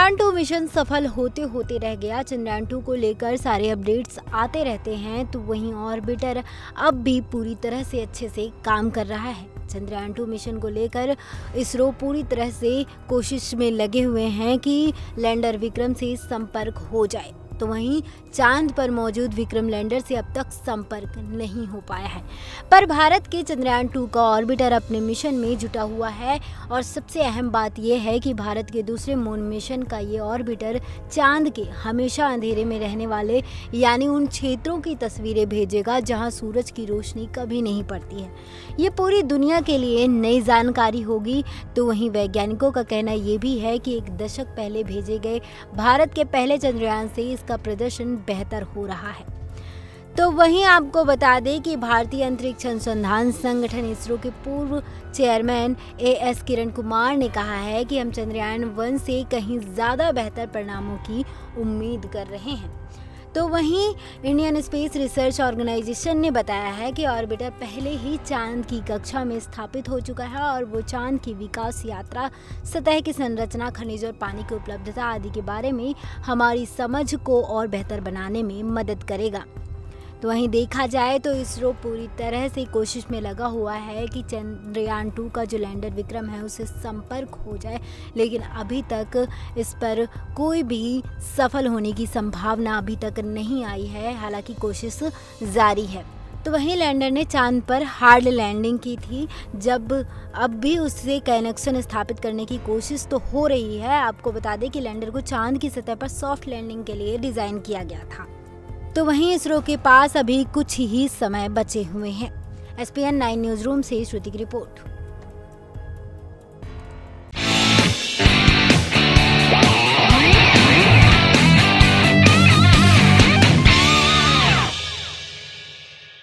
Chandrayaan 2 mission सफल होते होते रह गया। चंद्रयान 2 को लेकर सारे अपडेट्स आते रहते हैं, तो वहीं ऑर्बिटर अब भी पूरी तरह से अच्छे से काम कर रहा है। चंद्रयान 2 मिशन को लेकर इसरो पूरी तरह से कोशिश में लगे हुए हैं कि लैंडर विक्रम से संपर्क हो जाए, तो वहीं चांद पर मौजूद विक्रम लैंडर से अब तक संपर्क नहीं हो पाया है। पर भारत के चंद्रयान 2 का ऑर्बिटर अपने मिशन में जुटा हुआ है और सबसे अहम बात यह है कि भारत के दूसरे मून मिशन का ये ऑर्बिटर चांद के हमेशा अंधेरे में रहने वाले यानी उन क्षेत्रों की तस्वीरें भेजेगा जहां सूरज की रोशनी कभी नहीं पड़ती है। ये पूरी दुनिया के लिए नई जानकारी होगी। तो वहीं वैज्ञानिकों का कहना ये भी है कि एक दशक पहले भेजे गए भारत के पहले चंद्रयान से इसका प्रदर्शन बेहतर हो रहा है। तो वहीं आपको बता दें कि भारतीय अंतरिक्ष अनुसंधान संगठन इसरो के पूर्व चेयरमैन एएस किरण कुमार ने कहा है कि हम चंद्रयान 1 से कहीं ज़्यादा बेहतर परिणामों की उम्मीद कर रहे हैं। तो वहीं इंडियन स्पेस रिसर्च ऑर्गेनाइजेशन ने बताया है कि ऑर्बिटर पहले ही चांद की कक्षा में स्थापित हो चुका है और वो चांद की विकास यात्रा, सतह की संरचना, खनिज और पानी की उपलब्धता आदि के बारे में हमारी समझ को और बेहतर बनाने में मदद करेगा। तो वहीं देखा जाए तो इसरो पूरी तरह से कोशिश में लगा हुआ है कि चंद्रयान 2 का जो लैंडर विक्रम है उससे संपर्क हो जाए, लेकिन अभी तक इस पर कोई भी सफल होने की संभावना अभी तक नहीं आई है। हालांकि कोशिश जारी है। तो वहीं लैंडर ने चांद पर हार्ड लैंडिंग की थी, जब अब भी उससे कनेक्शन स्थापित करने की कोशिश तो हो रही है। आपको बता दें कि लैंडर को चांद की सतह पर सॉफ्ट लैंडिंग के लिए डिज़ाइन किया गया था। तो वहीं इसरो के पास अभी कुछ ही समय बचे हुए हैं। SPN 9 न्यूज़ रूम से श्रुति की रिपोर्ट।